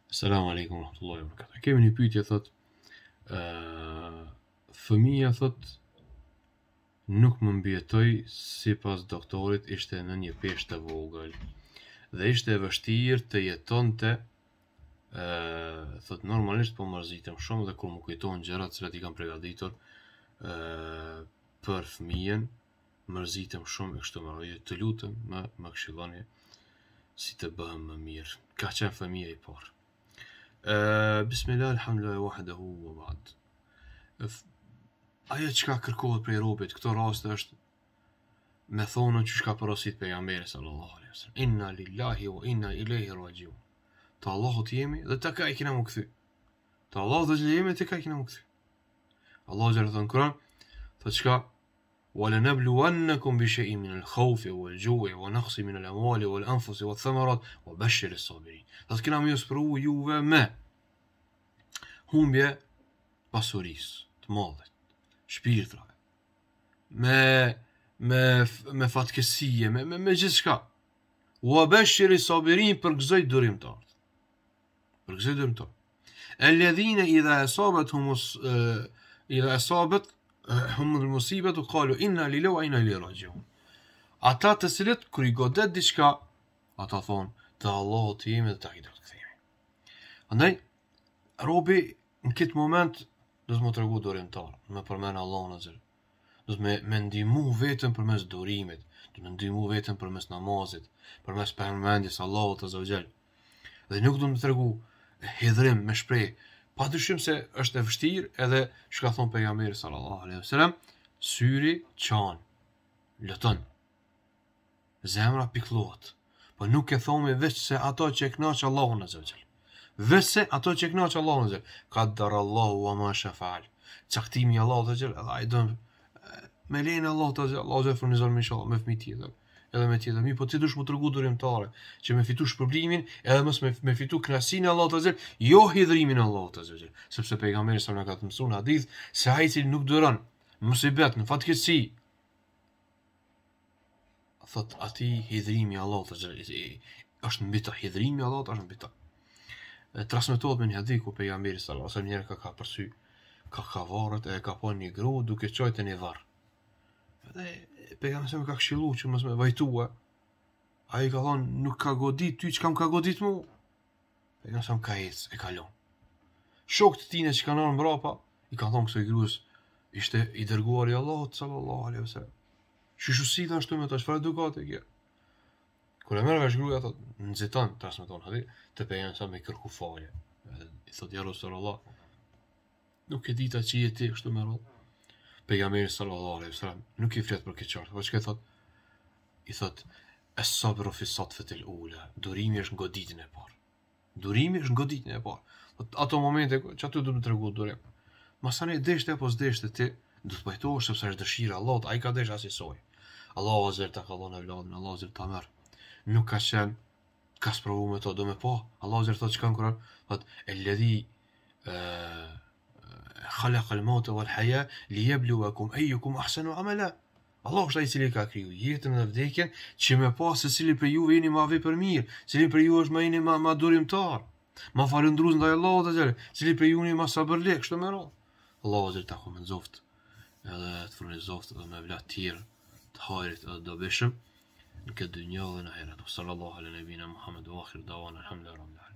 Selamu alaikum wa rahmatullahi wa barakatuh. Kemi një pyetje thot, fëmia thot nuk më mbjetoi sipas doktorit ishte në një peshë të vogël dhe ishte e vështirë të jetonte thot normalisht po mërzitem shumë dhe kur më kujtohen gjërat që i kam përgatitur për fëmijën mërzitem shumë e kështu me radhë. Të lutem më këshilloni si të bëhem më mirë. Ka qenë fëmia i parë. Bismillah, alhamdulillah, wahdahu wa ba'd. Ajo çka kërkohet prej robit këto raste është me thonën që shka porosit pejgamberi sallallahu alaihi wasallam. Inna lillahi wa inna ilaihi rajiun. Te Allahut jemi dhe te ka i kena më kthy. Te Allahut dhe jemi te ka i kena më kthy. Allahu xhallahu thon Kur'an, thotë çka وَلَنَبْلُوَنَّكُمْ بِشَيْءٍ مِنَ الْخَوْفِ وَالْجُوعِ وَنَقْصٍ مِنَ الْأَمْوَالِ وَالْأَنْفُسِ وَالثَّمَرَاتِ وَبَشِّرِ الصَّابِرِينَ. Thotë kena më sprovu juve me humbje pasurisë, të madhe, shpirtrave, me fatkesie, me gjithçka. وَبَشِّرِ الصَّابِرِينَ përgëzoj durimtarët. Përgëzoj durimtarët. الَّذِينَ إِذَا أَصَابَتْ هم المصيبة قالوا إنا لله وإنا إليه راجعون. Ata të cilët kur I godet diçka, ata thonë te Allahu të jemi dhe te ai do të kthehemi. Andaj robi në këtë moment do të më tregu durimtar, me përmend Allahun azza. Do të më ndihmu vetëm përmes durimit, do të më ndihmu vetëm përmes namazit, përmes përmendjes Allahut azza wa jall. Dhe nuk do të më tregu hidhrim me shpreh. Padyshim se është e vështirë edhe çka thon pejgamberi sallallahu alaihi wasallam, syri çan, lëton. Zemra pikëllohet. Po nuk e thomi veç se ato që e kënaq Allahun azza wa jall. Veç se ato që e kënaq Allahun azza wa jall. Qaddarallahu wa ma shafa'al. Caktimi I Allahut azza wa jall, ai don me lenin Allahut azza wa jall, Allahu e furnizon me inshallah me fëmijë tjetër. Edhe me tjetër. Mi po ti dush më tregu durimtare që me fitu shpërblimin edhe mos me fitu kënaqësinë e Allahut azza, jo hidhrimin e Allahut azza, sepse pejgamberi sa na ka mësuar në hadith se ai që nuk duron musibet në fatkeqësi thot aty hidhrimi I Allahut azza është mbi ta, hidhrimi I Allahut është mbi ta. Transmetohet me një hadith ku pejgamberi sallallahu alaihi wasallam ka përsy ka varret e ka pa një gru duke çojtë në varr. Dhe pejgamberi më ka këshilluar që mos më vajtua. Ai ka thonë nuk ka godit ty çka më ka godit mu. Pejgamberi ka ecë e kalon. Shokët e tij që kanë ardhur mbrapa I ka thonë kësaj gruas ishte I dërguari I Allahut sallallahu alaihi wasallam. Shishu si ashtu me ta çfarë edukate kjo? Kur e merr vesh gruaja thotë nxiton transmeton hadith te pejgamberi sa me kërku falje. I thotë ja Rasulullah nuk e dita që je ti kështu me radhë. Pejgamberi sallallahu alaihi wasallam nuk I flet për këtë çfarë. Po çka thot? I thot as-sabru fi sadfati al-ula. Durimi është në goditjen e parë. Durimi është në goditjen e parë. Ato momente që aty do të tregu durim. Masane deshte apo s'deshte ti, do të pajtohesh sepse është dëshira e Allahut, ai ka dashur asaj. Allahu azza ta ka dhënë evladin, Allahu azza ta merr. Nuk ka qenë ka sprovu me to do me po. Allahu azza thotë çka në Kur'an, thotë el-ladhi خلق الموت والحياة ليبلوكم أيكم أحسن عملا. Allah është ai I cili ka kriju jetën dhe vdekjen që me pas se cili prej juve jeni ma vepër mirë, cili prej juve është ma jeni ma durimtar, ma falëndrues ndaj Allahut azza, cili prej juve jeni ma sabërlek, kështu me radhë. Allahu azza ta komenzoft edhe të furnizoft edhe me vlat tjerë të hajrit edhe dobishëm në këtë dynjë dhe në ahiret. Sallallahu ala nabina Muhammad wa akhir dawana alhamdulillah.